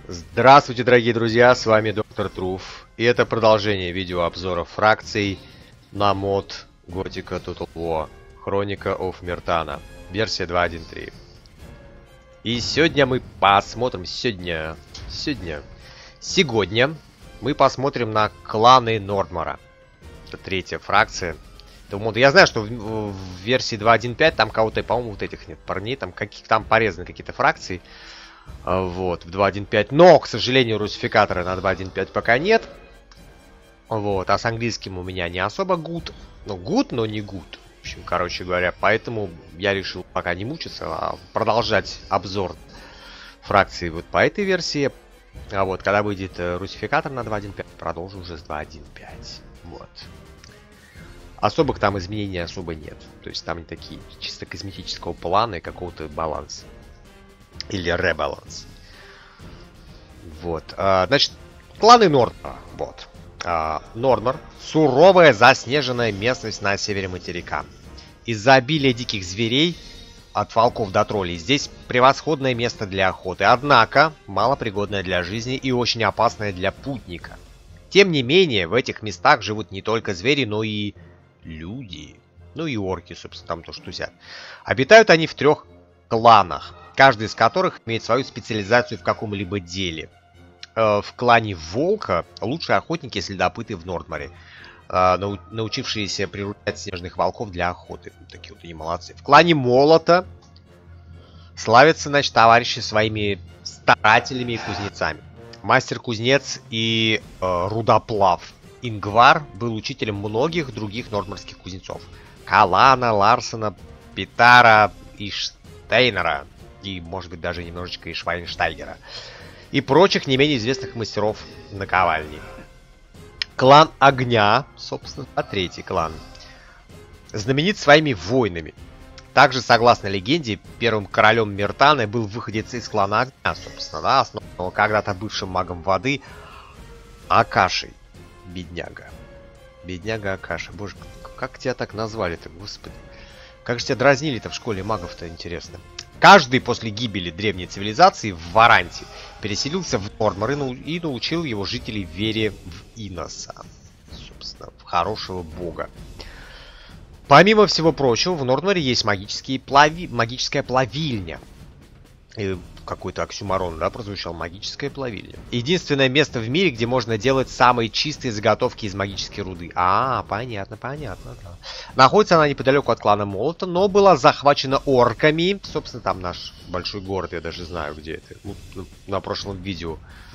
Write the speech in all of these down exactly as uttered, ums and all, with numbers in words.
Здравствуйте, дорогие друзья, с вами Доктор Труф. И это продолжение видеообзора фракций на мод Готика Total War Хроника of Миртана, версия два точка один точка три. И сегодня мы посмотрим, сегодня, сегодня, сегодня мы посмотрим на кланы Нордмара. Это третья фракция. Я знаю, что в, в версии два точка один точка пять там кого-то, по-моему, вот этих нет парней, там каких там порезаны какие-то фракции. Вот, в два точка один точка пять. Но, к сожалению, русификатора на два точка один точка пять пока нет. Вот, а с английским у меня не особо good. Ну, good, но не good. В общем, короче говоря, поэтому я решил пока не мучиться, а продолжать обзор фракции вот по этой версии. А вот, когда выйдет русификатор на два точка один точка пять, продолжу уже с два точка один точка пять. Вот. Особых там изменений особо нет. То есть там не такие чисто косметического плана и какого-то баланса. Или ребаланс. Вот. А, значит, кланы Нордмара. Вот. А, Нордмар. Суровая заснеженная местность на севере материка. Из-за обилия диких зверей, от волков до троллей, здесь превосходное место для охоты. Однако, малопригодное для жизни и очень опасное для путника. Тем не менее, в этих местах живут не только звери, но и люди. Ну и орки, собственно, там то, что взят. Обитают они в трех кланах, каждый из которых имеет свою специализацию в каком-либо деле. Э, в клане Волка лучшие охотники и следопыты в Нордмаре, э, нау научившиеся приручать снежных волков для охоты. Такие вот они молодцы. В клане Молота славятся, значит, товарищи своими старателями и кузнецами. Мастер-кузнец и э, рудоплав Ингвар был учителем многих других нордмарских кузнецов. Калана, Ларсона, Питара и Штейнера. И, может быть, даже немножечко и Швайнштайгера. И прочих не менее известных мастеров наковальни. Клан Огня, собственно, а третий клан, знаменит своими войнами. Также, согласно легенде, первым королем Миртана был выходец из клана Огня, собственно, да, основанного когда-то бывшим магом воды Акашей. Бедняга. Бедняга Акаша. Боже, как тебя так назвали-то, господи. Как же тебя дразнили-то в школе магов-то, интересно. Каждый после гибели древней цивилизации в Варанте переселился в Нордмар и научил его жителей вере в Иноса. Собственно, в хорошего бога. Помимо всего прочего, в Нордмаре есть магические плави... магическая плавильня. Какой-то оксюмарон, да, прозвучал. Магическая плавильня. Единственное место в мире, где можно делать самые чистые заготовки из магической руды. А, понятно, понятно, да. Находится она неподалеку от клана Молота, но была захвачена орками. Собственно, там наш большой город, я даже знаю, где это. Ну, на прошлом видео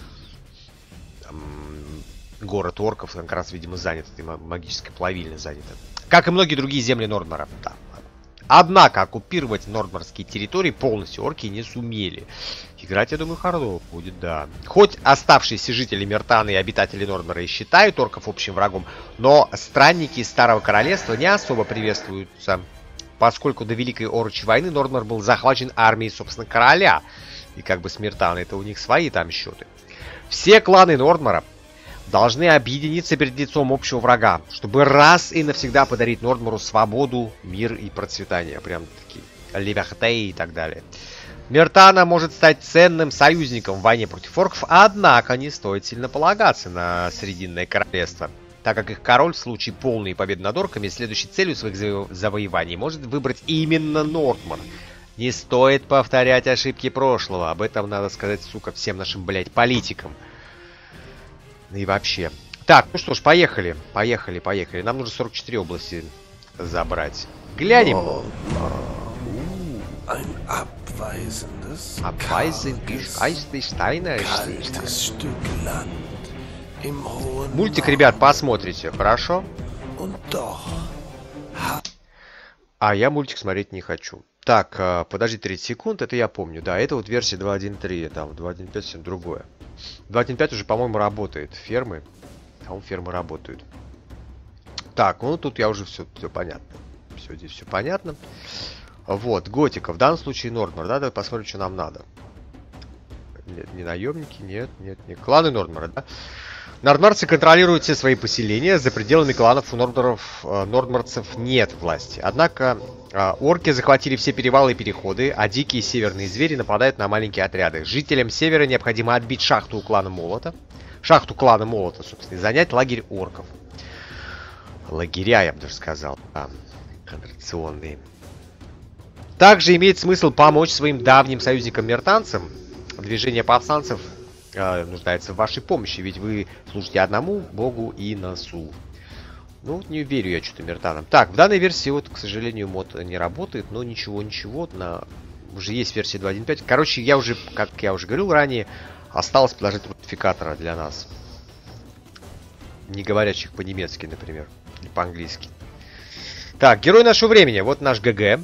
там, город орков как раз, видимо, занят. Этой магической плавильней занята. Как и многие другие земли Нордмара. Да. Однако оккупировать нордмарские территории полностью орки не сумели. Играть, я думаю, хардово будет, да. Хоть оставшиеся жители Миртана и обитатели Нордмара и считают орков общим врагом, но странники из Старого Королевства не особо приветствуются, поскольку до Великой Орочьей войны Нордмар был захвачен армией, собственно, короля. И как бы с Миртана это у них свои там счеты. Все кланы Нордмара должны объединиться перед лицом общего врага, чтобы раз и навсегда подарить Нордмару свободу, мир и процветание. Прям такие либерте и так далее. Миртана может стать ценным союзником в войне против орков, однако не стоит сильно полагаться на Срединное Королевство, так как их король в случае полной победы над орками, следующей целью своих заво завоеваний, может выбрать именно Нордмар. Не стоит повторять ошибки прошлого, об этом надо сказать, сука, всем нашим, блядь, политикам. И вообще. Так, ну что ж, поехали. Поехали, поехали. Нам нужно сорок четыре области забрать. Глянем. Мультик, ребят, посмотрите, хорошо? А я мультик смотреть не хочу. Так, подожди тридцать секунд, это я помню. Да, это вот версия два точка один точка три, там два точка один точка пять совсем другое. два точка один точка пять уже, по-моему, работает. Фермы. Там фермы работают. Так, ну тут я уже все, все понятно. Все, здесь все понятно. Вот, Готика. В данном случае Нордмар, да? Давай посмотрим, что нам надо. Нет, не наемники, нет, нет, не кланы Нордмара, да? Нордмарцы контролируют все свои поселения. За пределами кланов у нордмаров, э, нордмарцев нет власти. Однако э, орки захватили все перевалы и переходы, а дикие северные звери нападают на маленькие отряды. Жителям севера необходимо отбить шахту у клана Молота. Шахту клана Молота, собственно, и занять лагерь орков. Лагеря, я бы даже сказал. Да, контрационные. Также имеет смысл помочь своим давним союзникам-мертанцам. Движение повстанцев э, нуждается в вашей помощи, ведь вы служите одному богу Иносу. Ну, не верю я что-то мертанам. Так, в данной версии, вот, к сожалению, мод не работает, но ничего-ничего, на... уже есть версия два точка один точка пять. Короче, я уже, как я уже говорил ранее, осталось положить модификатора для нас. Не говорящих по-немецки, например, или по-английски. Так, герой нашего времени, вот наш ГГ.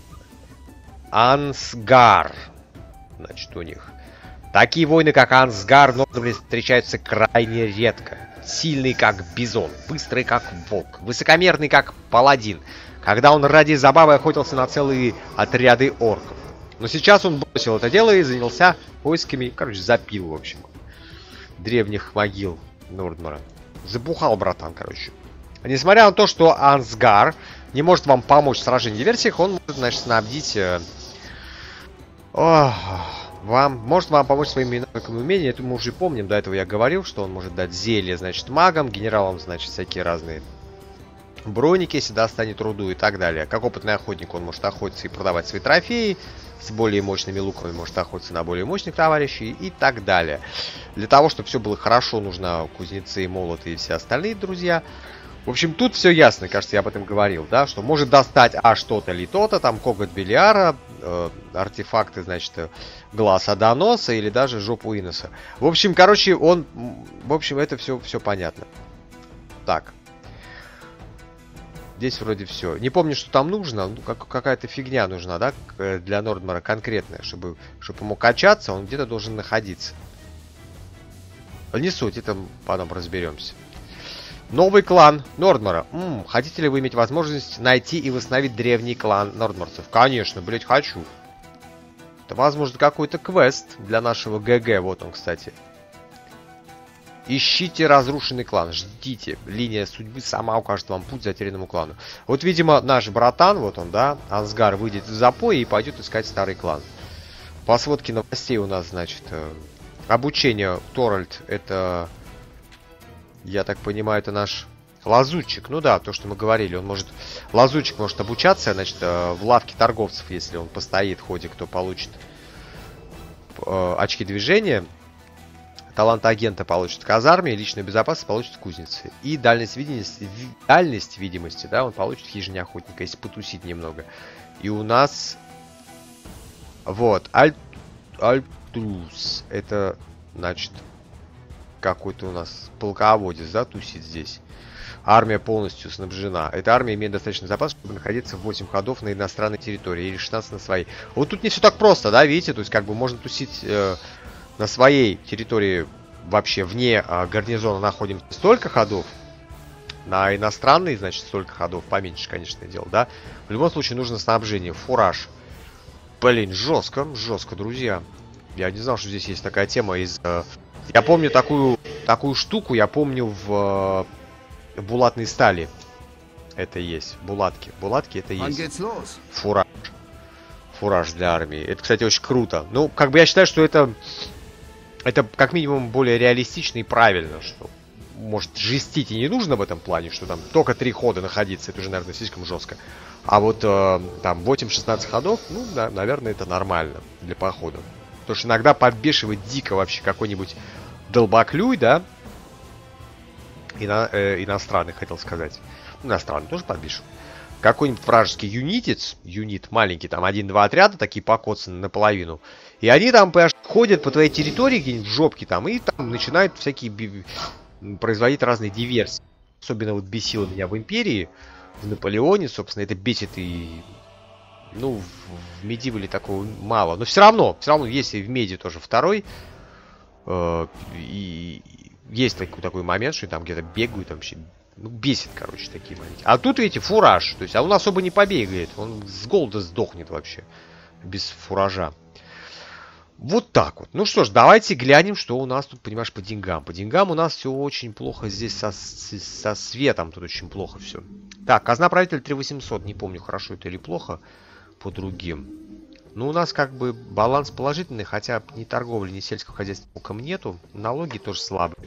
Ансгар. Значит, у них. Такие воины, как Ансгар, в Нордмаре встречаются крайне редко. Сильный, как бизон. Быстрый, как волк. Высокомерный, как паладин. Когда он ради забавы охотился на целые отряды орков. Но сейчас он бросил это дело и занялся поисками, короче, запил, в общем, древних могил Нордмара. Забухал, братан, короче. Несмотря на то, что Ансгар не может вам помочь в сражении в диверсиях, он может, значит, снабдить... Э... О, вам, может вам помочь своими навыками и умениями. Это мы уже помним, до этого я говорил, что он может дать зелье, значит, магам, генералам, значит, всякие разные броники, если достанет руду и так далее. Как опытный охотник он может охотиться и продавать свои трофеи. С более мощными луками может охотиться на более мощных товарищей и так далее. Для того, чтобы все было хорошо, нужно кузнецы, молоты и все остальные друзья. В общем, тут все ясно, кажется, я об этом говорил, да, что может достать а что-то ли то-то, там коготь Белиара, э, артефакты, значит, глаз Адоноса или даже жопу Иноса. В общем, короче, он, в общем, это все, все понятно. Так. Здесь вроде все. Не помню, что там нужно, ну, как, какая-то фигня нужна, да, для Нордмара конкретная, чтобы, чтобы ему качаться, он где-то должен находиться. Не суть, это потом разберемся. Новый клан Нордмара. М-м, хотите ли вы иметь возможность найти и восстановить древний клан нордмарцев? Конечно, блять, хочу. Это, возможно, какой-то квест для нашего ГГ. Вот он, кстати. Ищите разрушенный клан. Ждите. Линия судьбы сама укажет вам путь затерянному клану. Вот, видимо, наш братан, вот он, да, Ансгар, выйдет из запоя и пойдет искать старый клан. По сводке новостей у нас, значит, обучение Торальд, это... Я так понимаю, это наш лазутчик. Ну да, то, что мы говорили. Он может... Лазутчик может обучаться, значит, в лавке торговцев, если он постоит в ходе, кто получит э, очки движения. Талант агента получит в казарме, личную безопасность получит в кузнице. И дальность видимости, дальность видимости, да, он получит в хижине охотника, если потусить немного. И у нас... Вот. Аль... Альтрус. Это, значит... Какой-то у нас полководец, да, тусит здесь. Армия полностью снабжена. Эта армия имеет достаточно запас, чтобы находиться в восемь ходов на иностранной территории или шестнадцать на своей. Вот тут не все так просто, да, видите? То есть, как бы можно тусить э, на своей территории, вообще вне э, гарнизона находим столько ходов. На иностранной, значит, столько ходов. Поменьше, конечно, дело, да. В любом случае нужно снабжение. Фураж. Блин, жестко, жестко, друзья. Я не знал, что здесь есть такая тема из... Э, Я помню такую, такую штуку, я помню в э, булатной стали. Это есть. Булатки. Булатки это есть. Фураж. Фураж для армии. Это, кстати, очень круто. Ну, как бы я считаю, что это... Это как минимум более реалистично и правильно. Что, может, жестить и не нужно в этом плане, что там только три хода находиться. Это уже, наверное, слишком жестко. А вот э, там восемь-шестнадцать ходов, ну, да, наверное, это нормально для похода. Потому что иногда подбешивает дико вообще какой-нибудь долбоклюй, да? Ино, э, иностранный, хотел сказать. Иностранный тоже подбешивает. Какой-нибудь вражеский юнитец, юнит маленький, там один-два отряда, такие покоцаны наполовину. И они там ходят по твоей территории, где-нибудь в жопке там, и там начинают всякие би... производить разные диверсии. Особенно вот бесило меня в Империи, в Наполеоне, собственно, это бесит и... Ну, в Медивале такого мало. Но все равно, все равно есть и в Меди тоже второй. Э, и, и есть такой, такой момент, что там где-то бегают, там вообще... Ну, бесит, короче, такие моменты. А тут, видите, фураж. То есть, а он особо не побегает. Он с голода сдохнет вообще. Без фуража. Вот так вот. Ну что ж, давайте глянем, что у нас тут, понимаешь, по деньгам. По деньгам у нас все очень плохо здесь со, со светом. Тут очень плохо все. Так, казна правителя три восемьсот. Не помню, хорошо это или плохо по другим. Ну, у нас как бы баланс положительный, хотя ни торговли, ни сельского хозяйства толком нету. Налоги тоже слабые.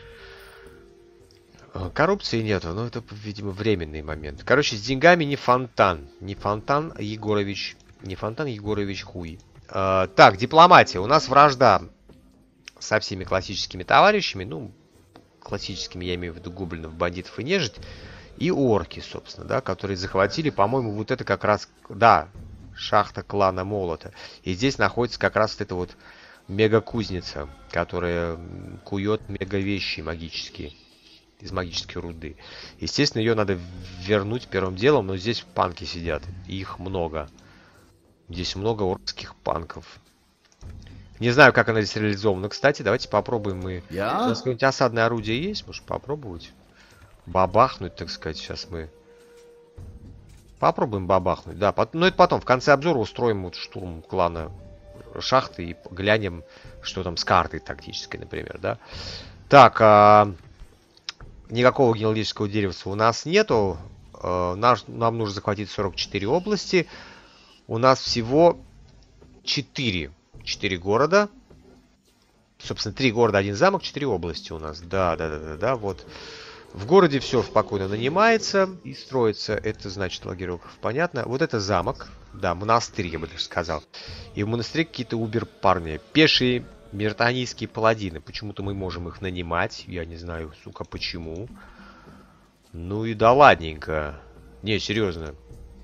Коррупции нету, но это, видимо, временный момент. Короче, с деньгами не фонтан. Не фонтан Егорович. Не фонтан Егорович хуй. Uh, так, дипломатия. У нас вражда со всеми классическими товарищами. Ну, классическими я имею в виду гоблинов, бандитов и нежить. И орки, собственно, да, которые захватили, по-моему, вот это как раз, да, шахта клана Молота. И здесь находится как раз вот эта вот мега-кузница, которая кует мега-вещи магические, из магической руды. Естественно, ее надо вернуть первым делом, но здесь панки сидят, и их много. Здесь много оркских панков. Не знаю, как она здесь реализована. Кстати, давайте попробуем мы... Я? У нас какое-нибудь осадное орудие есть? Может, попробовать? Бабахнуть, так сказать. Сейчас мы... Попробуем бабахнуть. Да, но ну, это потом. В конце обзора устроим вот штурм клана шахты и глянем, что там с картой тактической, например, да. Так, а... никакого генеалогического дерева у нас нету. А, наш... Нам нужно захватить сорок четыре области. У нас всего четыре. четыре города. Собственно, три города, один замок, четыре области у нас. Да, да, да, да, да. Вот. В городе все спокойно нанимается и строится. Это значит лагероков. Понятно. Вот это замок. Да, монастырь, я бы даже сказал. И в монастыре какие-то убер-парни. Пешие миртанийские паладины. Почему-то мы можем их нанимать. Я не знаю, сука, почему. Ну и да ладненько. Не, серьезно.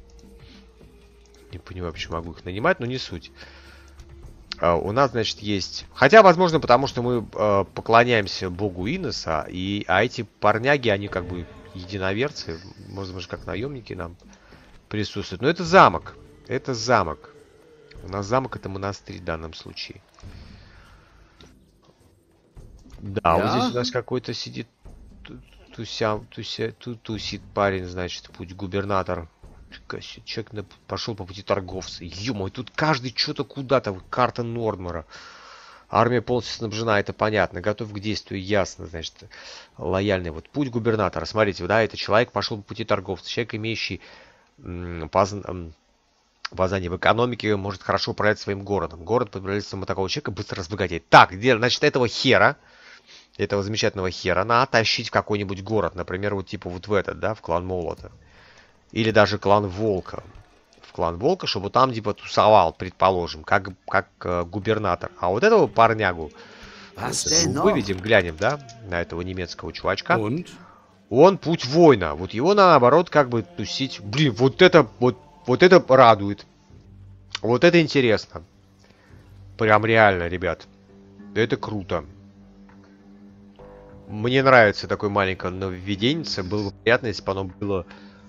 Не понимаю, почему могу их нанимать, но не суть. А, у нас, значит, есть... Хотя, возможно, потому что мы э, поклоняемся богу Иноса, и... а эти парняги, они как бы единоверцы. Может быть, как наемники нам присутствуют. Но это замок. Это замок. У нас замок — это монастырь в данном случае. Да, Я? вот здесь у нас какой-то сидит... Туся, туся, ту, тусит парень, значит, путь губернатор. Человек на, пошел по пути торговца. Ё-моё, тут каждый что-то куда-то. Карта Нордмара. Армия полностью снабжена, это понятно. Готов к действию, ясно, значит. Лояльный. Вот путь губернатора. Смотрите, да, это человек пошел по пути торговца. Человек, имеющий познание в экономике, может хорошо управлять своим городом. Город под правительством такого человека быстро разбогатеет. Так, где, значит, этого хера, этого замечательного хера, надо тащить в какой-нибудь город. Например, вот типа вот в этот, да, в клан Молота. Или даже клан Волка. В клан Волка, чтобы там типа тусовал, предположим, как, как э, губернатор. А вот этого парнягу выведем, глянем, да, на этого немецкого чувачка. Und? Он путь воина. Вот его наоборот как бы тусить. Блин, вот это, вот, вот это радует. Вот это интересно. Прям реально, ребят. Это круто. Мне нравится такое маленькое нововведение. Было бы приятно, если бы оно было...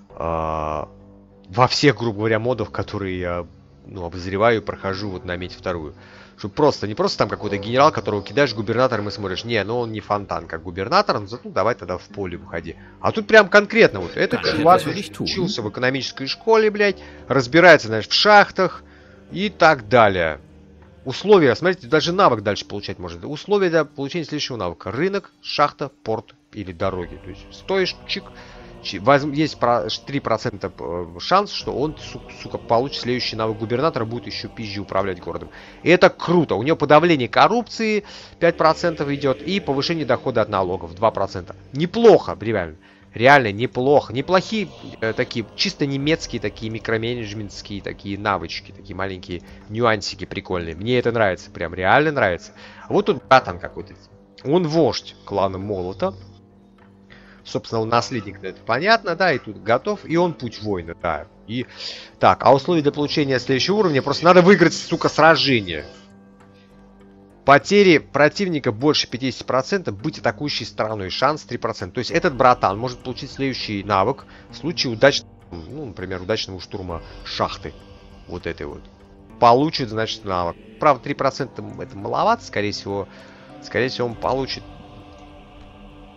во всех, грубо говоря, модах, которые я, ну, обозреваю и прохожу вот на мете вторую. Чтобы просто, не просто там какой-то генерал, которого кидаешь губернатором и смотришь, не, ну он не фонтан, как губернатор, ну зато давай тогда в поле выходи. А тут прям конкретно вот, этот чувак учился в экономической школе, блядь, разбирается, знаешь, в шахтах и так далее. Условия, смотрите, даже навык дальше получать можно. Условия для получения следующего навыка. Рынок, шахта, порт или дороги. То есть стоишь, чик, есть три процента шанс, что он, сука, получит следующий навык губернатора, будет еще пизже управлять городом. И это круто. У него подавление коррупции пять процентов идет и повышение дохода от налогов два процента. Неплохо, реально. Реально неплохо. Неплохие э, такие, чисто немецкие такие микроменеджментские такие навычки, такие маленькие нюансики прикольные. Мне это нравится, прям реально нравится. А вот тут братан какой-то. Он вождь клана Молота. Собственно, он наследник, это понятно, да, и тут готов, и он путь воина, да. И так, а условия для получения следующего уровня, просто надо выиграть, сука, сражение. Потери противника больше пятидесяти процентов, быть атакующей стороной, шанс три процента. То есть этот братан может получить следующий навык в случае удачного, ну, например, удачного штурма шахты. Вот этой вот. Получит, значит, навык. Правда, три процента это маловато, скорее всего. Скорее всего, он получит...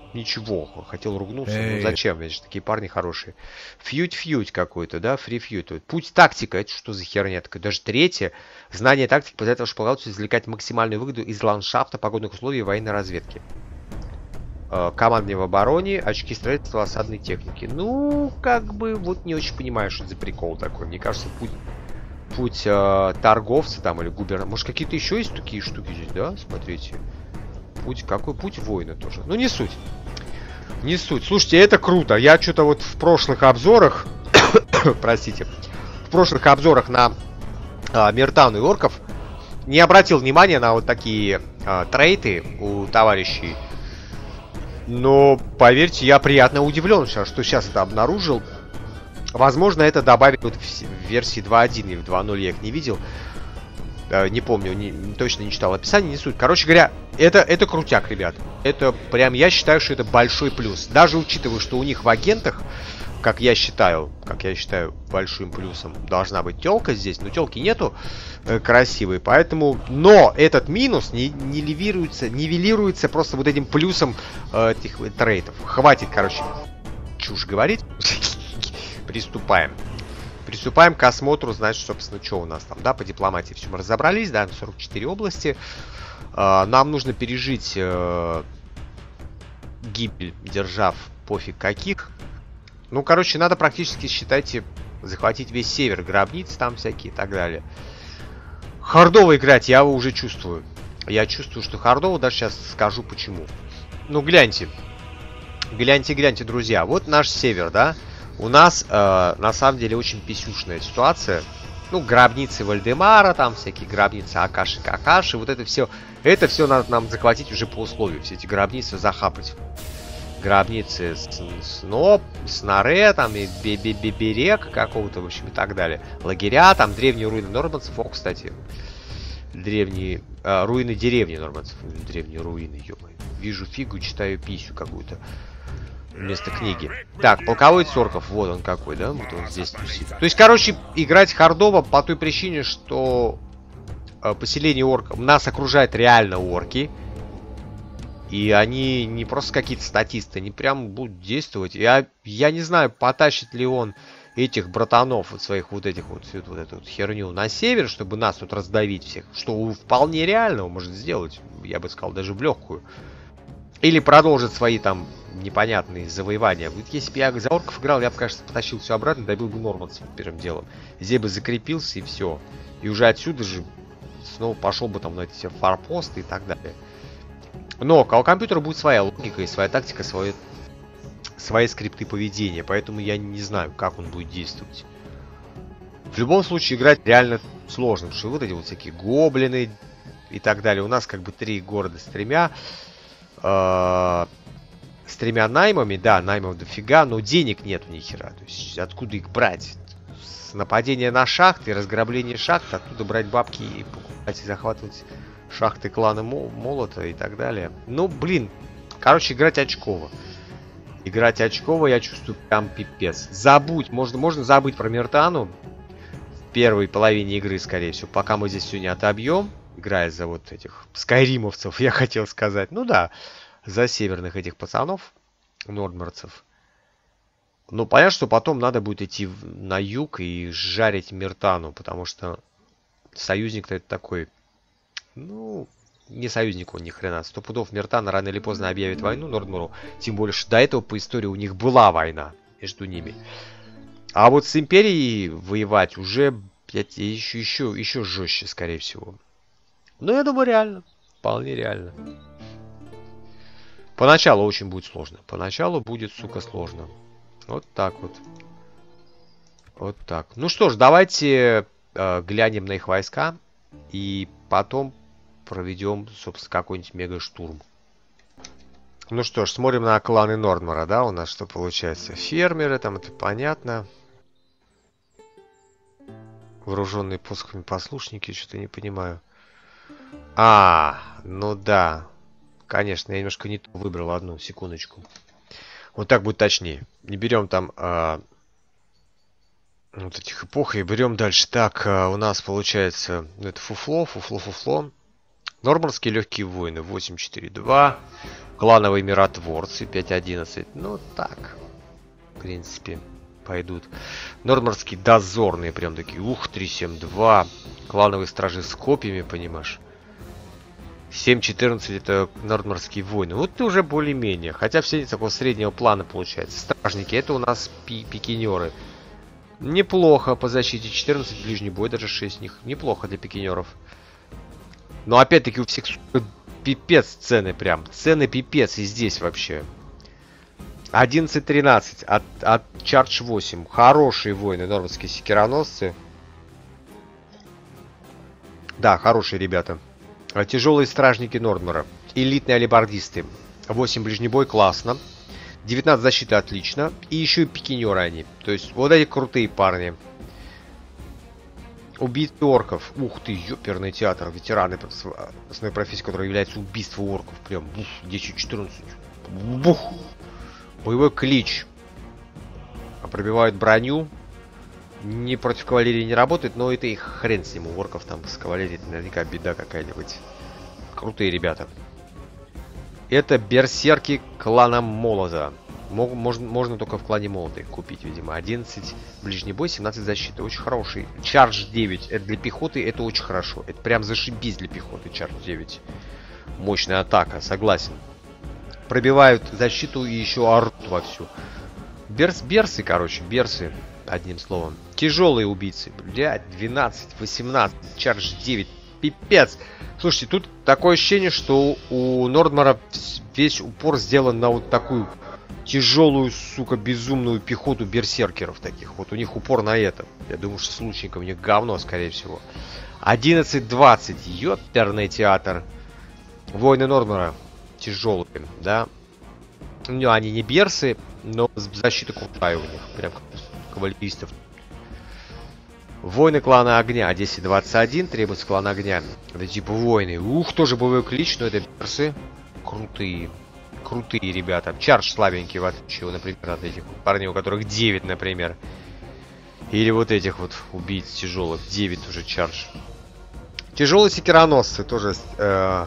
ничего. Хотел ругнуться. Ну зачем? Это же такие парни хорошие. Фьють-фьють какой-то, да? Фри-фьють. Путь тактика. Это что за херня такая? Даже третье. Знание тактики позволяет располагаться извлекать максимальную выгоду из ландшафта, погодных условий и военной разведки. Командование в обороне, очки строительства осадной техники. Ну, как бы, вот не очень понимаю, что это за прикол такой. Мне кажется, путь, путь э, торговца там или губернатора. Может, какие-то еще есть такие штуки здесь, да? Смотрите. Путь, какой путь воина тоже. Ну, не суть. Не суть. Слушайте, это круто. Я что-то вот в прошлых обзорах, простите, в прошлых обзорах на э, Миртану и орков не обратил внимания на вот такие э, трейты у товарищей. Но, поверьте, я приятно удивлен, что сейчас это обнаружил. Возможно, это добавят вот в версии два точка один или в два точка ноль, я их не видел. Не помню, не, точно не читал описание, не суть. Короче говоря, это, это крутяк, ребят. Это прям, я считаю, что это большой плюс. Даже учитывая, что у них в агентах, как я считаю, как я считаю, большим плюсом должна быть телка здесь. Но телки нету э, красивой, поэтому... Но этот минус не, не нивелируется, нивелируется просто вот этим плюсом э, этих трейтов. Хватит, короче, чушь говорить. Приступаем. Приступаем к осмотру, значит, собственно, что у нас там, да, по дипломатии все мы разобрались, да, сорок четыре области. Э, нам нужно пережить э, гибель держав пофиг каких. Ну, короче, надо практически, считайте, захватить весь север, гробницы там всякие и так далее. Хардово играть я уже чувствую. Я чувствую, что хардово, даже сейчас скажу почему. Ну, гляньте. Гляньте, гляньте, друзья. Вот наш север, да? У нас, э, на самом деле, очень писюшная ситуация. Ну, гробницы Вальдемара, там всякие гробницы Акаши, Какаши. Вот это все, это все надо нам захватить уже по условию. Все эти гробницы захапать. Гробницы Сноп, Снаре, там и Беберек какого-то, в общем, и так далее. Лагеря, там древние руины нормандцев. О, кстати, древние э, руины деревни нормандцев. Древние руины, ё-моё. Вижу фигу, читаю писю какую-то вместо книги. Так, полководец орков, вот он какой, да? Вот он здесь тусит. То есть, короче, играть хардово по той причине, что э, поселение орков нас окружает реально орки. И они не просто какие-то статисты, они прям будут действовать. Я, я не знаю, потащит ли он этих братанов, вот своих вот этих вот, всю вот эту вот херню на север, чтобы нас тут раздавить всех. Что вполне реально он может сделать, я бы сказал, даже в легкую. Или продолжит свои там непонятные завоевания. Вот если бы я за орков играл, я бы, кажется, потащил все обратно, добил бы нормандцев первым делом. Здесь бы закрепился и все. И уже отсюда же снова пошел бы там на эти все форпосты и так далее. Но у компьютера будет своя логика и своя тактика, свои, свои скрипты поведения. Поэтому я не знаю, как он будет действовать. В любом случае, играть реально сложно. Потому что вот эти вот всякие гоблины и так далее. У нас как бы три города с тремя. Э, с тремя наймами. Да, наймов дофига, но денег нету ни хера. То есть откуда их брать? С нападения на шахты, разграбление шахт. Оттуда брать бабки и покупать и захватывать... шахты клана Молота и так далее. Ну, блин. Короче, играть очково. Играть очково, я чувствую, прям пипец. Забудь. Можно, можно забыть про Миртану. В первой половине игры, скорее всего. Пока мы здесь все не отобьем. Играя за вот этих скайримовцев, я хотел сказать. Ну да. За северных этих пацанов. Нордмарцев. Ну, понятно, что потом надо будет идти на юг и жарить Миртану. Потому что союзник-то это такой... Ну, не союзник он ни хрена. Сто пудов Миртана рано или поздно объявит войну Нордмуру. Тем более, что до этого по истории у них была война между ними. А вот с Империей воевать уже, блядь, еще, еще, еще жестче, скорее всего. Ну, я думаю, реально. Вполне реально. Поначалу очень будет сложно. Поначалу будет, сука, сложно. Вот так вот. Вот так. Ну что ж, давайте э, глянем на их войска. И потом проведем, собственно, какой-нибудь мега-штурм. Ну что ж, смотрим на кланы Нордмара, да, у нас что получается? Фермеры, там это понятно. Вооруженные посохами послушники, что-то не понимаю. А, ну да. Конечно, я немножко не то выбрал, одну секундочку. Вот так будет точнее. Не берем там а, вот этих эпох и берем дальше. Так, а, у нас получается, ну, это фуфло, фуфло, фуфло. Нормандские легкие воины восемь четыре два. Клановые миротворцы пять одиннадцать. Ну так, в принципе, пойдут. Нордморские дозорные прям такие. Ух, три семь два. Клановые стражи с копьями, понимаешь. семь четырнадцать это нордморские войны. Вот ты уже более-менее. Хотя все такого среднего плана получается. Стражники это у нас пи пикинеры. Неплохо по защите. четырнадцать ближний бой, даже шесть них. Неплохо для пикинеров. Но опять-таки у всех пипец цены прям. Цены пипец и здесь вообще. одиннадцать тринадцать от, от Charge восемь. Хорошие воины, норвежские секироносцы. Да, хорошие ребята. Тяжелые стражники Нордмора. Элитные алибардисты. восемь ближний бой, классно. девятнадцать защиты, отлично. И еще и пикинеры они. То есть вот эти крутые парни. Убийцы орков. Ух ты, ёперный театр. Ветераны основной профессии, которая является убийство орков. Прям бух, десять четырнадцать. Бух. Боевой клич. Пробивают броню. Не против кавалерии не работает, но это их хрен с ним. У орков там с кавалерией наверняка беда какая-нибудь. Крутые ребята. Это берсерки клана Молота. Мог, можно, можно только в клане Молота их купить, видимо. одиннадцать ближний бой, семнадцать защиты. Очень хороший. Чардж девять. Это для пехоты, это очень хорошо. Это прям зашибись для пехоты, Чардж девять. Мощная атака, согласен. Пробивают защиту и еще орут вовсю. Берс, берсы, короче, берсы. Одним словом. Тяжелые убийцы. Блядь, двенадцать, восемнадцать, Чардж девять. Пипец. Слушайте, тут такое ощущение, что у Нордмора весь упор сделан на вот такую тяжелую, сука, безумную пехоту берсеркеров таких. Вот у них упор на это. Я думаю, что с лучником у них говно, скорее всего. одиннадцать двадцать. Ёперный театр. Воины Нордмора. Тяжелые, да. Ну, они не берсы, но защита крутая у них. Прям как кавалеристов. Воины клана огня. десять двадцать один. Требуется клан огня. Это типа воины. Ух, тоже боевой клич, но это берсы. Крутые. Крутые ребята. Чардж слабенький, в отличие, например, от этих парней, у которых девять, например. Или вот этих вот убийц тяжелых. девять уже Чардж. Тяжелые секироносцы тоже. Э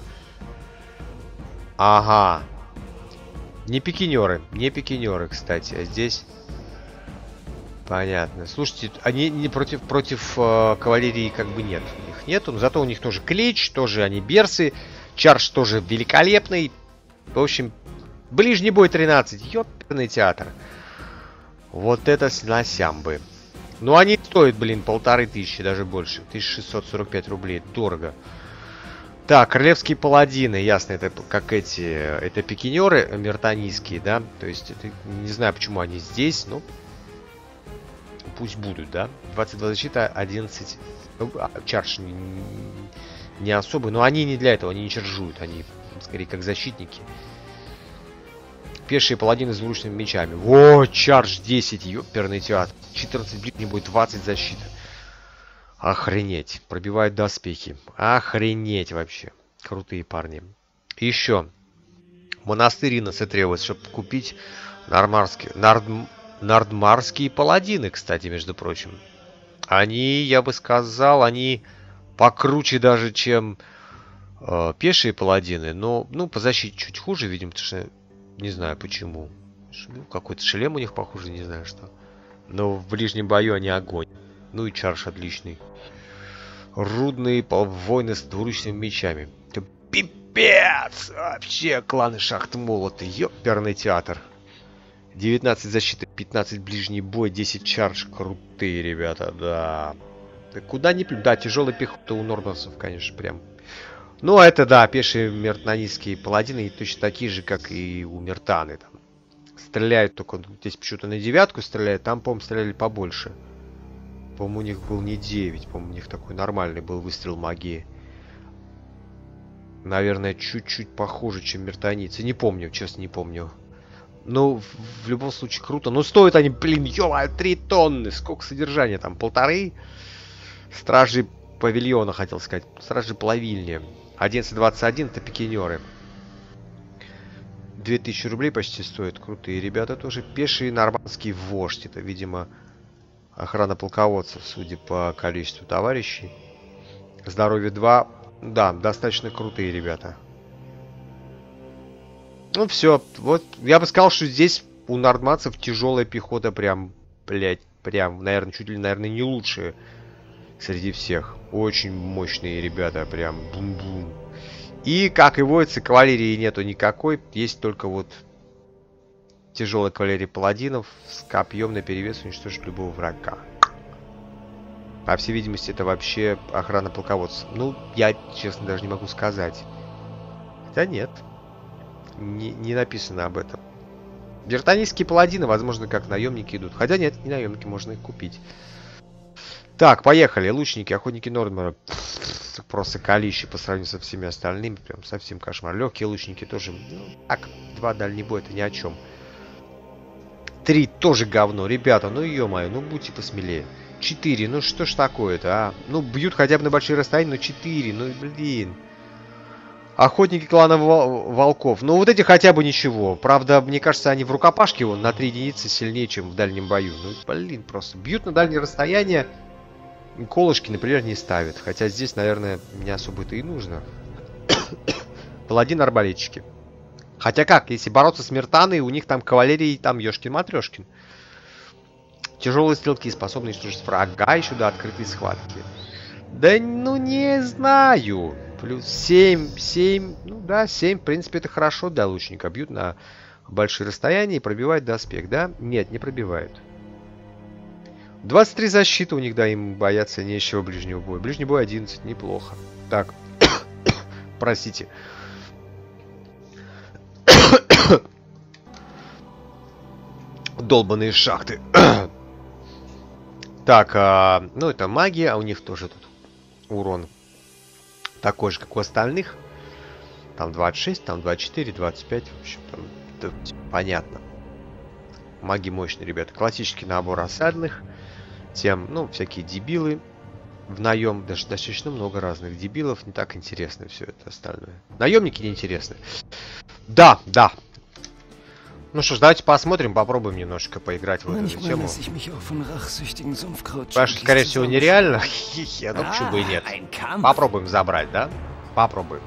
ага. Не пикинеры. Не пикинеры, кстати. А здесь... Понятно. Слушайте, они не против, против э, кавалерии как бы нет. У них нету. Но зато у них тоже клич, тоже они берсы. Чардж тоже великолепный. В общем, ближний бой тринадцать. Ёперный театр. Вот это сносям бы. Ну, они стоят, блин, полторы тысячи, даже больше. тысяча шестьсот сорок пять рублей. Дорого. Так, королевские паладины. Ясно, это как эти... Это пикинеры мертанийские, да? То есть, это, не знаю, почему они здесь, но... Пусть будут, да? двадцать два защита, одиннадцать... Ну, чардж не, не особый, но они не для этого, они не чаржуют. Они, скорее, как защитники. Пешие паладины с двуручными мечами. О, чардж десять, ёперный театр. четырнадцать ближний будет, двадцать защиты. Охренеть. Пробивают доспехи. Охренеть вообще. Крутые парни. Еще. Монастырь Инноса требуется, чтобы купить нормарские, нард, нардмарские паладины, кстати, между прочим. Они, я бы сказал, они покруче даже, чем э, пешие паладины. Но, ну, по защите чуть хуже, видимо, потому что не знаю почему. Какой-то шлем у них похоже, не знаю что. Но в ближнем бою они огонь. Ну и чардж отличный. Рудные воины с двуручными мечами. Это пипец! Вообще, кланы шахт-молоты. Ёперный театр. девятнадцать защиты, пятнадцать ближний бой, десять чардж. Крутые ребята, да. Да куда ни плюнь. Да, тяжелая пехота у нордмансов, конечно, прям. Ну, это, да, пешие мертанийские паладины, точно такие же, как и у мертаны. Там. Стреляют только, здесь почему-то на девятку стреляют, там, по-моему, стреляли побольше. По-моему, у них был не девять, по-моему, у них такой нормальный был выстрел магии. Наверное, чуть-чуть похуже, чем мертанийцы. Не помню, честно, не помню. Ну, в, в любом случае, круто. Но стоят они, блин, ё-моё, три тонны. Сколько содержания там? Полторы? Стражи павильона, хотел сказать. Стражи плавильни. одиннадцать двадцать один это пикинеры. две тысячи рублей почти стоят. Крутые ребята тоже. Пеший нормандский вождь. Это, видимо, охрана полководцев, судя по количеству товарищей. Здоровье два. Да, достаточно крутые ребята. Ну все, вот я бы сказал, что здесь у нордманцев тяжелая пехота прям, блять, прям, наверное, чуть ли, наверное, не лучшие среди всех. Очень мощные ребята, прям бум-бум. И, как и водится, кавалерии нету никакой, есть только вот тяжелая кавалерия паладинов с копьем наперевес уничтожить любого врага. По всей видимости, это вообще охрана полководца. Ну, я, честно, даже не могу сказать. Хотя нет. Не, не написано об этом. Вертанийские паладины, возможно, как наемники идут. Хотя нет, не наемники, можно их купить. Так, поехали. Лучники, охотники Нордмара. Просто колище по сравнению со всеми остальными. Прям совсем кошмар. Легкие лучники тоже. Ну, так, два дальний бой, это ни о чем. Три тоже говно. Ребята, ну ё-моё, ну будьте посмелее. Четыре, ну что ж такое-то, а? Ну, бьют хотя бы на большие расстояния, но четыре, ну блин. Охотники клана волков. Ну, вот эти хотя бы ничего. Правда, мне кажется, они в рукопашке вон, на три единицы сильнее, чем в дальнем бою. Ну, блин, просто бьют на дальние расстояния. Колышки, например, не ставят. Хотя здесь, наверное, не особо-то и нужно. Паладин-арбалетчики. Хотя как, если бороться с Миртаной, у них там кавалерии, там ёшкин-матрёшкин. Тяжелые стрелки способны уничтожить врага еще до открытой схватки. Да ну не знаю. Плюс семь, семь, ну да, семь, в принципе, это хорошо для лучника. Бьют на большие расстояния и пробивают доспех, да? Нет, не пробивают. двадцать три защиты у них, да, им бояться нечего ближнего боя. Ближний бой одиннадцать, неплохо. Так, простите. Долбаные шахты. Так, а, ну это магия, а у них тоже тут урон такой же, как у остальных. Там двадцать шесть, там двадцать четыре, двадцать пять. В общем, там да, понятно. Маги мощные, ребята. Классический набор осадных. Тем, ну, всякие дебилы в наем. Даже достаточно много разных дебилов. Не так интересно все это остальное. Наемники неинтересны. Да, да. Ну что ж, давайте посмотрим, попробуем немножко поиграть в эту тему. Потому скорее всего, нереально. Хе-хе, ну почему бы и нет. Попробуем забрать, да? Попробуем.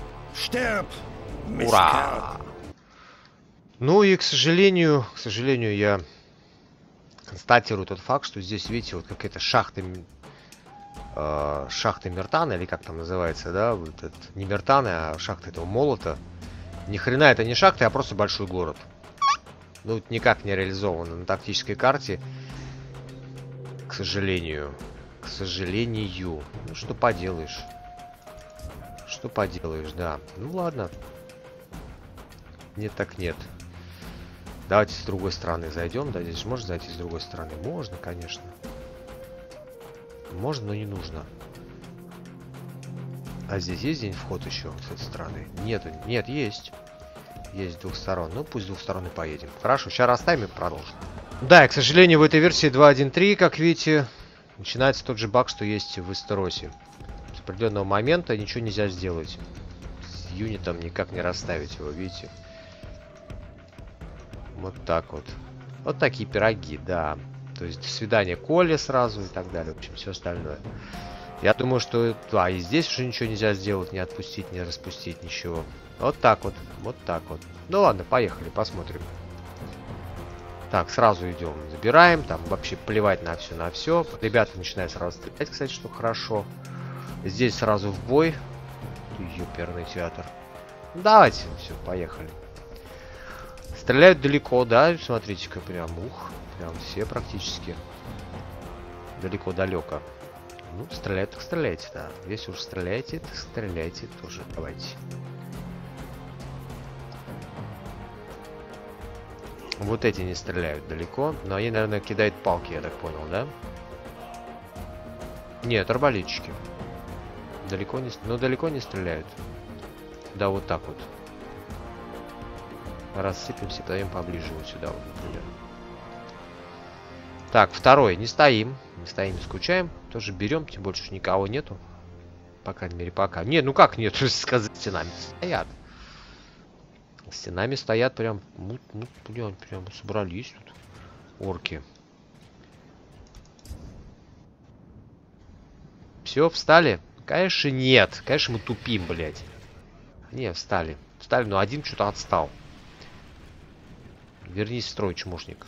Ура! Ну и, к сожалению, к сожалению, я констатирую тот факт, что здесь, видите, вот какая-то шахта, э, шахта Миртана, или как там называется, да? Вот это, не Миртаны, а шахта этого молота. Ни хрена это не шахта, а просто большой город. Ну, никак не реализовано на тактической карте. К сожалению. К сожалению. Ну, что поделаешь. Что поделаешь, да. Ну, ладно. Нет, так нет. Давайте с другой стороны зайдем. Да, здесь можно зайти с другой стороны? Можно, конечно. Можно, но не нужно. А здесь есть день вход еще с этой стороны? Нету. Нет, есть. Есть с двух сторон. Ну, пусть с двух сторон и поедем. Хорошо, сейчас расставим и продолжим. Да, и, к сожалению, в этой версии два точка один точка три, как видите, начинается тот же баг, что есть в Вестеросе. С определенного момента ничего нельзя сделать. С юнитом никак не расставить его, видите? Вот так вот. Вот такие пироги, да. То есть, до свидания Коле сразу и так далее. В общем, все остальное. Я думаю, что... А, и здесь уже ничего нельзя сделать, не отпустить, не распустить, ничего. Вот так вот, вот так вот. Ну ладно, поехали, посмотрим. Так, сразу идем, забираем. Там вообще плевать на все, на все. Ребята начинают сразу стрелять, кстати, что хорошо. Здесь сразу в бой. Ёперный театр. Давайте, все, поехали. Стреляют далеко, да? Смотрите-ка, прям ух. Прям все практически. Далеко-далеко. Ну, стрелять так стреляйте, да. Если уж стреляете, то стреляйте тоже. Давайте. Вот эти не стреляют далеко, но они, наверное, кидают палки, я так понял, да? Нет, арбалетчики. Далеко не... Ну, далеко не стреляют. Да, вот так вот. Рассыпемся, подаем поближе вот сюда, вот, например. Так, второй. Не стоим. Не стоим, не скучаем. Тоже берем, тем больше никого нету. По крайней мере, пока. Нет, ну как нет? Сказать, стенами стоят. Стенами стоят прям, ну, ну, блин, прям собрались тут орки. Все, встали? Конечно, нет. Конечно, мы тупим, блядь. Не, встали. Встали, но один что-то отстал. Вернись в строй, чмошник.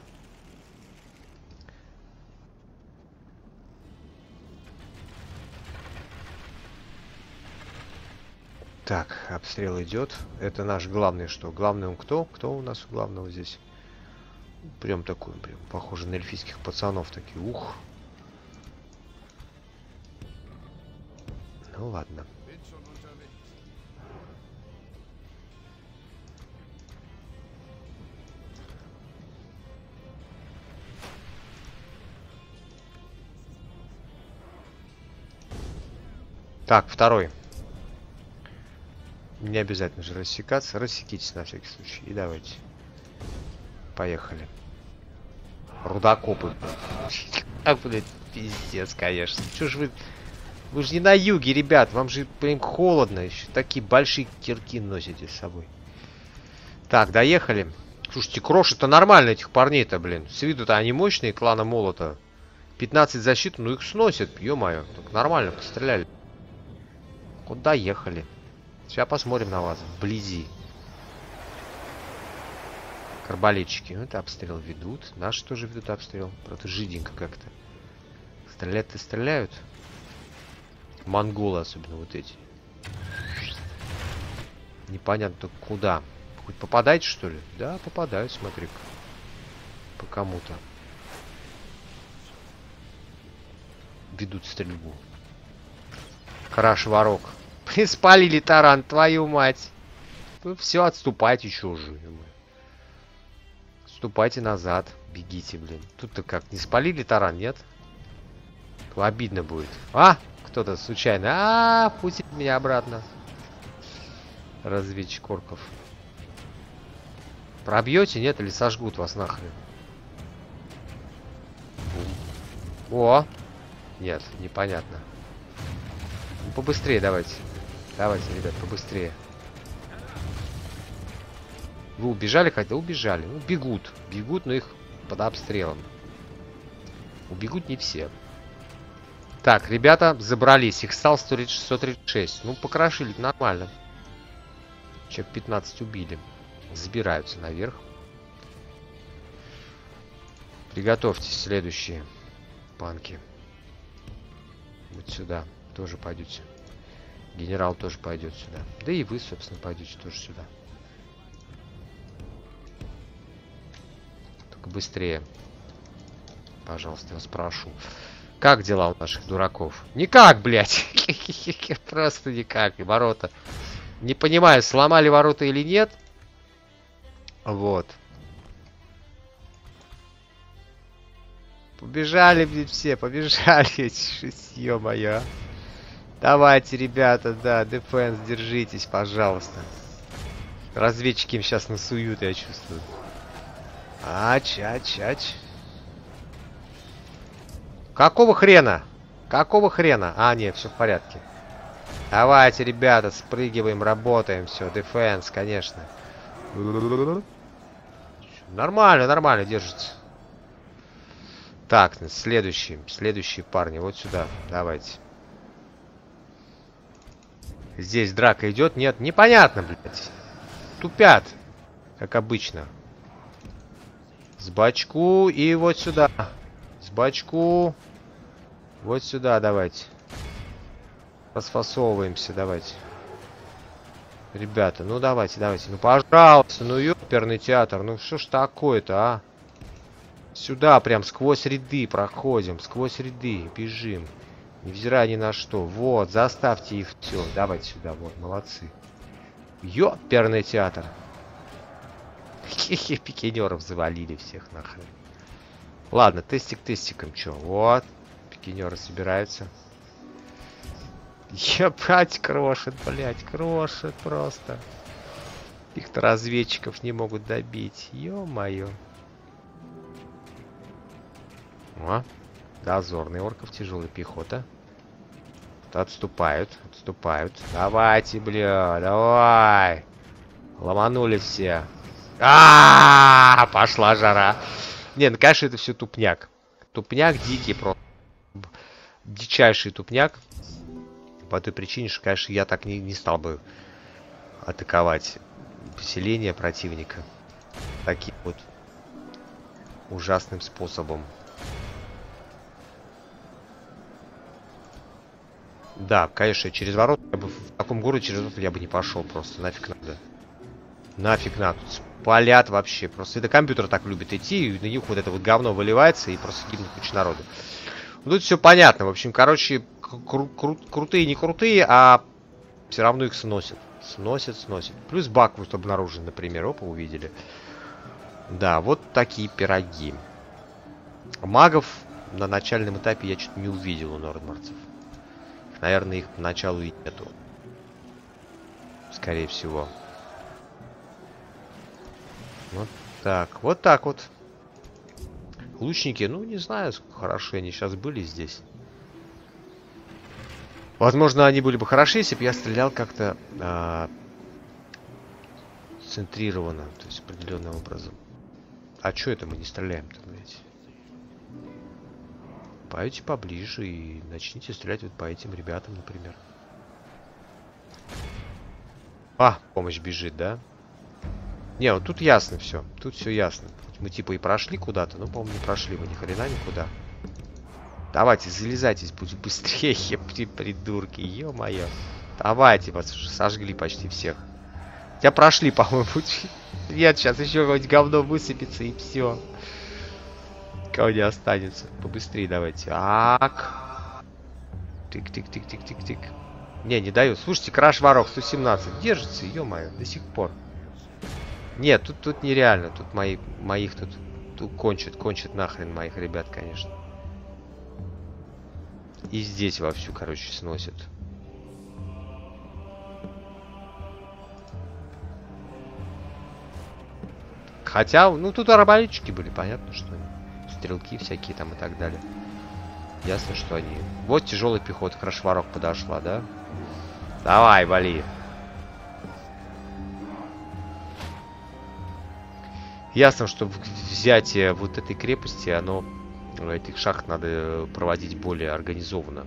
Так, обстрел идет. Это наш главный что? Главный он кто? Кто у нас у главного здесь? Прям такой, прям похоже на эльфийских пацанов такие. Ух. Ну ладно. Так, второй. Не обязательно же рассекаться. Рассекитесь на всякий случай. И давайте. Поехали. Рудокопы. А, блядь, пиздец, конечно. Чё ж вы... Вы же не на юге, ребят. Вам же прям холодно. Еще такие большие кирки носите с собой. Так, доехали. Слушайте, кроши-то нормально этих парней-то, блин. С виду-то они мощные, клана Молота. пятнадцать защит, ну их сносят. Ё-моё, так нормально постреляли. Куда ехали? Сейчас посмотрим на вас вблизи. Арбалетчики. Ну, это обстрел ведут. Наши тоже ведут обстрел. Правда, жиденько как-то. Стрелять-то стреляют. Монголы особенно вот эти. Непонятно куда. Хоть попадаете, что ли? Да, попадают, смотри-ка. По кому-то. Ведут стрельбу. Краш-ворок. Спалили таран, твою мать. Вы все, отступайте, что же. Отступайте назад. Бегите, блин. Тут-то как, не спалили таран, нет? То обидно будет. А! Кто-то случайно. А, пустит меня обратно. Разведчик орков. Пробьете, нет? Или сожгут вас нахрен? О! Нет, непонятно. Ну, побыстрее давайте. Давайте, ребят, побыстрее. Вы убежали хотя? Убежали. Ну, бегут. Бегут, но их под обстрелом. Убегут не все. Так, ребята, забрались. Их стало сто тридцать шесть. Ну, покрошили нормально. Человек пятнадцать убили. Забираются наверх. Приготовьтесь, следующие панки. Вот сюда тоже пойдете. Генерал тоже пойдет сюда. Да и вы, собственно, пойдете тоже сюда. Только быстрее. Пожалуйста, я вас прошу. Как дела у наших дураков? Никак, блядь. Просто никак. И ворота. Не понимаю, сломали ворота или нет. Вот. Побежали, блядь, все. Побежали. Ё-моё. Давайте, ребята, да, дефенс, держитесь, пожалуйста. Разведчики им сейчас насуют, я чувствую. Ач, ач, ач. Какого хрена? Какого хрена? А, нет, все в порядке. Давайте, ребята, спрыгиваем, работаем, все, дефенс, конечно. Нормально, нормально держится. Так, следующие, следующие парни, вот сюда, давайте. Здесь драка идет? Нет, непонятно, блядь. Тупят, как обычно. С бачку и вот сюда. С бачку. Вот сюда давайте. Расфасовываемся, давайте. Ребята, ну давайте, давайте. Ну, пожалуйста, ну ёперный театр. Ну, что ж такое-то, а? Сюда прям сквозь ряды проходим. Сквозь ряды бежим. Невзирая ни на что. Вот, заставьте их все. Давайте сюда, вот, молодцы. Ёперный театр. Хе-хе, пикинеров завалили всех нахрен. Ладно, тестик тестиком, чё. Вот, пикинеры собираются. Ебать, крошит, блядь, крошит просто. Их-то разведчиков не могут добить. Ё-моё. О, дозорный орков, тяжелая пехота. Отступают, отступают. Давайте, бля, давай. Ломанули все. А-а-а, пошла жара. Не, ну, конечно, это все тупняк. Тупняк дикий просто. Дичайший тупняк. По той причине, что, конечно, я так не, не стал бы атаковать поселение противника. Таким вот ужасным способом. Да, конечно, через ворот, я бы, в таком городе через ворот я бы не пошел просто, нафиг надо. Нафиг надо, спалят вообще, просто это компьютер так любит идти, и на них вот это вот говно выливается, и просто гибнет куча народу. Ну, тут все понятно, в общем, короче, кру кру крутые не крутые, а все равно их сносят. Сносят, сносят. Плюс баг вот обнаружен, например, опа, увидели. Да, вот такие пироги. Магов на начальном этапе я что-то не увидел у нордмарцев. Наверное, их поначалу и нету. Скорее всего. Вот так. Вот так вот. Лучники, ну, не знаю, сколько хороши они сейчас были здесь. Возможно, они были бы хороши, если бы я стрелял как-то а, центрированно. То есть определенным образом. А что это мы не стреляем-то, блядь? Пойдите поближе и начните стрелять вот по этим ребятам, например. А, помощь бежит, да? Не, вот тут ясно все. Тут все ясно. Мы типа и прошли куда-то, но, по-моему, не прошли мы ни хрена никуда. Давайте, залезайтесь, будь быстрее, ебли, придурки, ё-моё. Давайте, вас уже сожгли почти всех. Тебя прошли, по-моему. Нет, сейчас еще какое-нибудь говно высыпется и все. Кого не останется. Побыстрее давайте. Так. Тик-тик-тик-тик-тик-тик. Не, не даю. Слушайте, краш ворог сто семнадцать. Держится, ё-моё, до сих пор. Нет, тут, тут нереально. Тут мои, моих тут, тут кончат, кончат нахрен моих ребят, конечно. И здесь вовсю, короче, сносят. Хотя, ну тут арбалетчики были, понятно, что они. Стрелки всякие там и так далее. Ясно, что они... Вот тяжелая пехота, крашварок подошла, да? Давай, вали. Ясно, что взятие вот этой крепости, оно... Этих шахт надо проводить более организованно.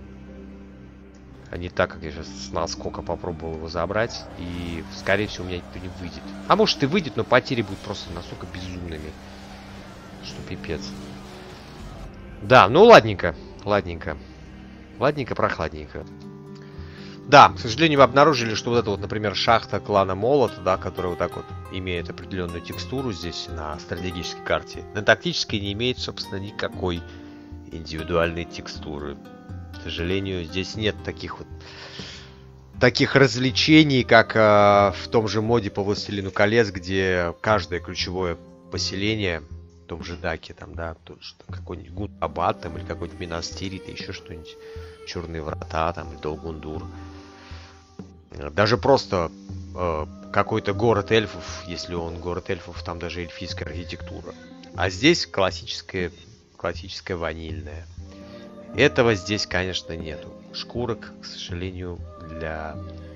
А не так, как я сейчас с наскока попробовал его забрать. И, скорее всего, у меня никто не выйдет. А может и выйдет, но потери будут просто настолько безумными, что пипец. Да, ну ладненько. Ладненько. Ладненько, прохладненько. Да, к сожалению, мы обнаружили, что вот это вот, например, шахта клана Молот, да, которая вот так вот имеет определенную текстуру здесь на стратегической карте. На тактической не имеет, собственно, никакой индивидуальной текстуры. К сожалению, здесь нет таких вот таких развлечений, как э, в том же моде по Властелину колец, где каждое ключевое поселение, в том же Даке, там, да, какой-нибудь Гунабад, там, или какой-нибудь Минастирий, или еще что-нибудь, Черные врата, там, или Долгундур. Даже просто э, какой-то город эльфов, если он город эльфов, там даже эльфийская архитектура. А здесь классическая, классическая ванильная. Этого здесь, конечно, нету. Шкурок, к сожалению, для...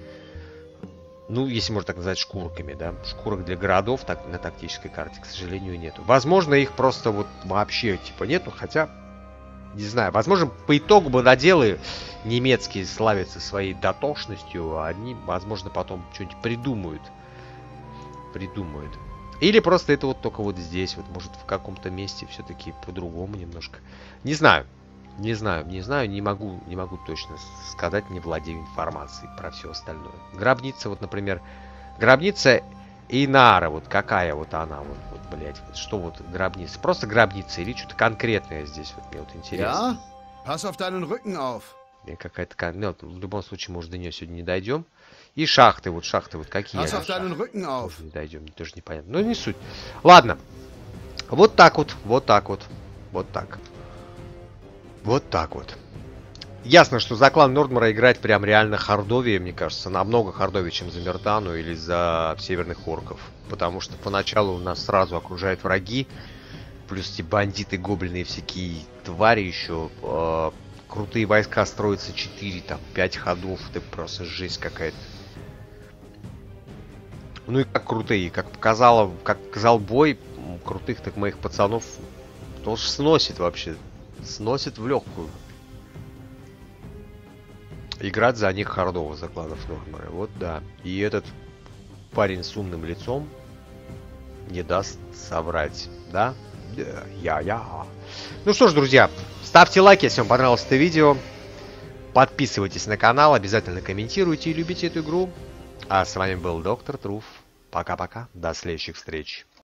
Ну, если можно так назвать, шкурками, да. Шкурок для городов так, на тактической карте, к сожалению, нету. Возможно, их просто вот вообще, типа, нету, хотя... Не знаю, возможно, по итогу моноделы немецкие славятся своей дотошностью, а они, возможно, потом что-нибудь придумают. Придумают. Или просто это вот только вот здесь, вот, может, в каком-то месте все-таки по-другому немножко. Не знаю. Не знаю, не знаю, не могу, не могу точно сказать, не владею информацией про все остальное. Гробница, вот, например, гробница Инара, вот какая вот она, вот, вот, блядь, вот, что вот гробница? Просто гробница или что-то конкретное здесь, вот, мне вот интересно. Ja? Pass auf deinen Rücken auf. Какая-то, ну, в любом случае, может, до нее сегодня не дойдем. И шахты, вот шахты, вот какие Pass auf deinen Rücken auf. Не дойдем, тоже непонятно. Ну, не суть. Ладно. Вот так вот, вот так вот, вот так. Вот так вот. Ясно, что за клан Нордмара играть прям реально хардовее, мне кажется, намного хардовее, чем за Миртану или за северных орков. Потому что поначалу нас сразу окружают враги, плюс эти бандиты, гоблины и всякие твари еще. Э, крутые войска строятся четыре, там, пять ходов, это просто жесть какая-то. Ну и как крутые, как показало, как показал бой, крутых так моих пацанов тоже сносит вообще. Сносит в легкую. Играть за них хардово, за кланов Нордмара. Вот да. И этот парень с умным лицом не даст соврать. Да? Я-я. Ну что ж, друзья, ставьте лайки, если вам понравилось это видео. Подписывайтесь на канал, обязательно комментируйте и любите эту игру. А с вами был доктор Труф. Пока-пока, до следующих встреч.